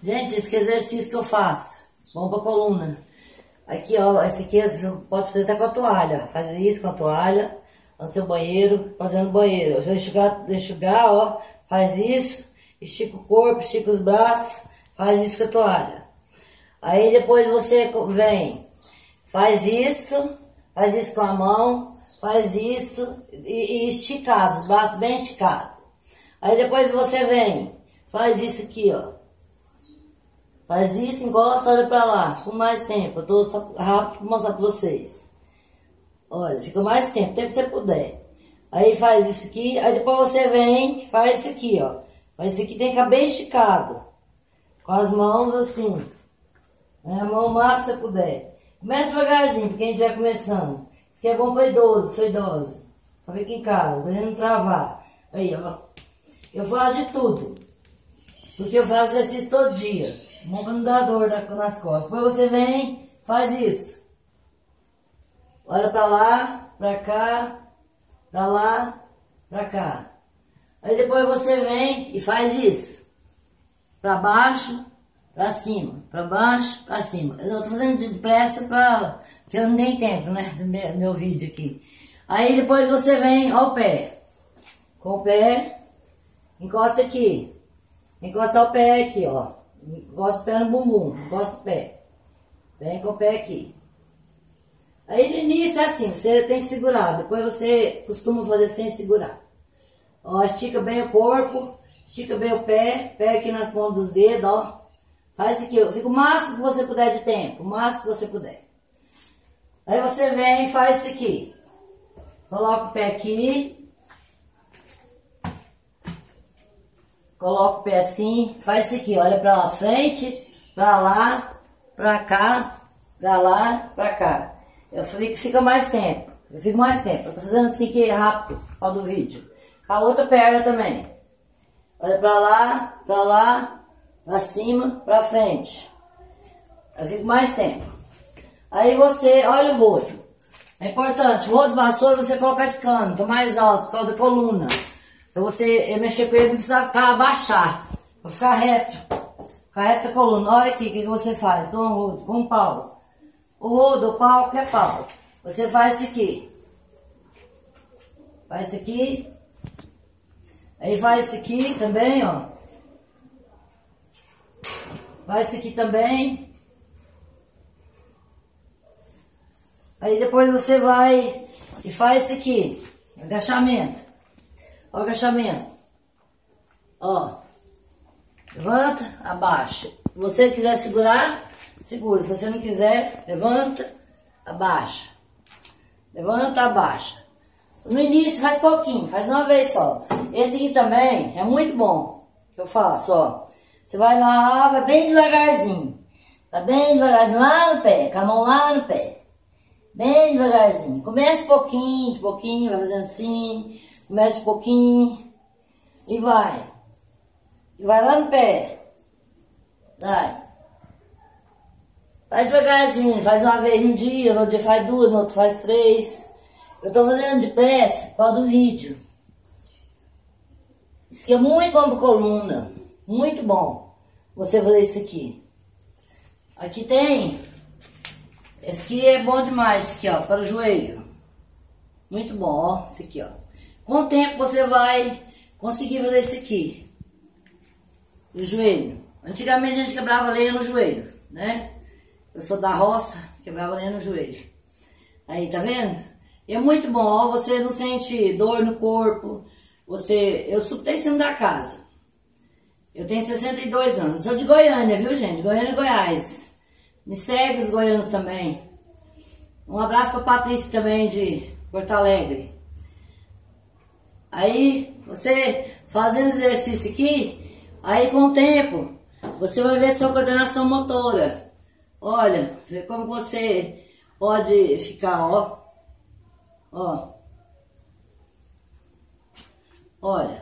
Gente, esse exercício que eu faço, bom pra coluna. Aqui, ó, esse aqui você pode fazer até com a toalha. Faz isso com a toalha, no seu banheiro, fazendo banheiro. Vai enxugar, ó, faz isso, estica o corpo, estica os braços, faz isso com a toalha. Aí depois você vem, faz isso com a mão, faz isso e esticado, os braços bem esticados. Aí depois você vem, faz isso aqui, ó. Faz isso, encosta, olha pra lá. Fica mais tempo. Eu tô só rápido pra mostrar pra vocês. Olha, fica mais tempo, o tempo que você puder. Aí faz isso aqui, aí depois você vem, faz isso aqui, ó. Mas isso aqui tem que ficar bem esticado. Com as mãos assim. A mão o máximo que você puder. Começa devagarzinho, pra quem estiver começando. Isso aqui é bom pra idoso, sou idosa. Pra ficar em casa, pra gente não travar. Aí, ó. Eu faço de tudo. Porque eu faço exercício todo dia. Bom pra não dar dor nas costas. Depois você vem, faz isso. Olha pra lá, pra cá, pra lá, pra cá. Aí depois você vem e faz isso. Pra baixo, pra cima. Pra baixo, pra cima. Eu tô fazendo depressa porque eu não tenho tempo, né? Do meu vídeo aqui. Aí depois você vem ao pé. Com o pé, encosta aqui. Encosta o pé aqui, ó. Encosta o pé no bumbum, encosta o pé. Vem com o pé aqui. Aí no início é assim, você tem que segurar. Depois você costuma fazer sem segurar. Ó, estica bem o corpo, estica bem o pé aqui nas pontas dos dedos, ó. Faz isso aqui, fica o máximo que você puder de tempo, o máximo que você puder. Aí você vem e faz isso aqui. Coloca o pé aqui. Coloca o pé assim, faz isso aqui, olha pra lá, frente, pra lá, pra cá, pra lá, pra cá. Eu falei que fica mais tempo, eu fico mais tempo. Eu tô fazendo assim aqui rápido, ó do vídeo. Com a outra perna também. Olha pra lá, pra cima, pra frente. Eu fico mais tempo. Aí você, olha o rodo. É importante, o rodo de vassoura você coloca esse cano, que é mais alto, por causa da coluna. Então você mexer com ele não precisa abaixar, vai ficar reto. Ficar reto a coluna. Olha aqui o que você faz com o rodo, com o pau. O rodo, o pau, que é pau. Você faz isso aqui. Faz isso aqui. Aí faz isso aqui também, ó. Faz isso aqui também. Aí depois você vai e faz isso aqui. Agachamento. Ó, agachamento. Ó. Levanta, abaixa. Se você quiser segurar, segura. Se você não quiser, levanta, abaixa. Levanta, abaixa. No início faz pouquinho, faz uma vez só. Esse aqui também é muito bom. Que eu faço, ó. Você vai lá, vai bem devagarzinho. Tá bem devagarzinho lá no pé, com a mão lá no pé. Bem devagarzinho. Começa de pouquinho, vai fazendo assim. Começa de pouquinho. E vai. E vai lá no pé. Vai. Faz devagarzinho. Faz uma vez no dia, no outro dia faz duas, no outro faz três. Eu tô fazendo depressa por causa do vídeo. Isso aqui é muito bom pra coluna. Muito bom. Você fazer isso aqui. Aqui tem. Esse aqui é bom demais, esse aqui, ó, para o joelho. Muito bom, ó, esse aqui, ó. Com o tempo você vai conseguir fazer esse aqui. O joelho. Antigamente a gente quebrava lenha no joelho, né? Eu sou da roça, quebrava lenha no joelho. Aí, tá vendo? E é muito bom, ó, você não sente dor no corpo. Eu tenho cima da casa. Eu tenho 62 anos. Sou de Goiânia, viu, gente? Goiânia e Goiás. Me segue os goianos também. Um abraço pra Patrícia também de Porto Alegre. Aí, você fazendo exercício aqui, aí com o tempo, você vai ver sua coordenação motora. Olha, vê como você pode ficar, ó. Ó. Olha.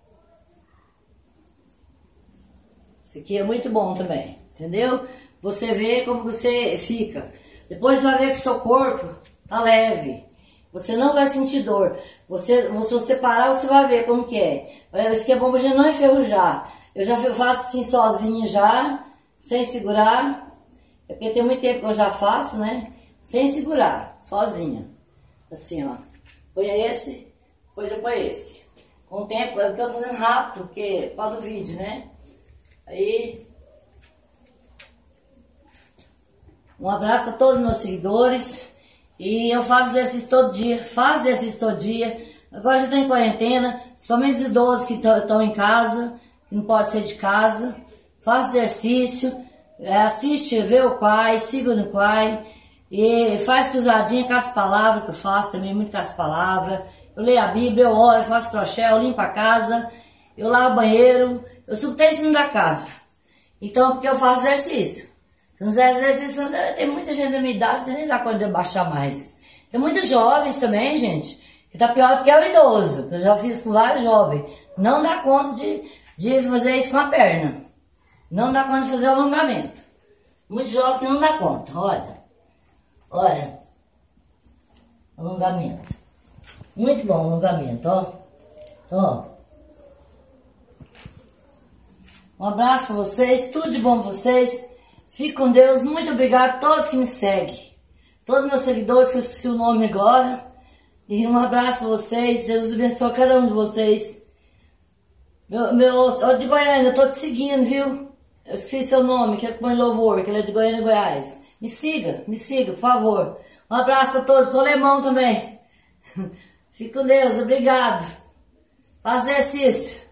Isso aqui é muito bom também, entendeu? Você vê como você fica. Depois você vai ver que seu corpo tá leve. Você não vai sentir dor. Se você parar, você vai ver como que é. Isso aqui é bom pra gente não enferrujar. Eu já faço assim sozinha já. sem segurar. É porque tem muito tempo que eu já faço, né? Sem segurar, sozinha. Assim, ó. Põe esse, depois eu ponho esse. Com o tempo, é porque eu tô fazendo rápido, porque pode o vídeo, né? Aí. Um abraço para todos os meus seguidores. E eu faço exercício todo dia. Faço exercício todo dia. Agora já estou em quarentena. Principalmente os idosos que estão em casa, que não pode sair de casa. Faço exercício. Assiste, vê o Quai, siga no Quai. E faz cruzadinha com as palavras que eu faço também, muito com as palavras. Eu leio a Bíblia, eu oro, eu faço crochê, eu limpo a casa. Eu lavo o banheiro. Eu subo até em cima da casa. Então, porque eu faço exercício. Se não fizer exercício, tem muita gente da minha idade que nem dá conta de abaixar mais. Tem muitos jovens também, gente, que tá pior do que o idoso. Eu já fiz com vários jovens. Não dá conta de fazer isso com a perna. Não dá conta de fazer alongamento. Muitos jovens que não dá conta. Olha. Olha. Alongamento. Muito bom alongamento, ó. Ó. Um abraço pra vocês. Tudo de bom pra vocês. Fique com Deus, muito obrigado a todos que me seguem. Todos os meus seguidores, que eu esqueci o nome agora. E um abraço para vocês. Jesus abençoe cada um de vocês. De Goiânia, eu tô te seguindo, viu? Eu esqueci seu nome, que é põe louvor, que ele é de Goiânia, Goiás. Me siga, por favor. Um abraço para todos, do alemão também. Fique com Deus, obrigado. Faz exercício.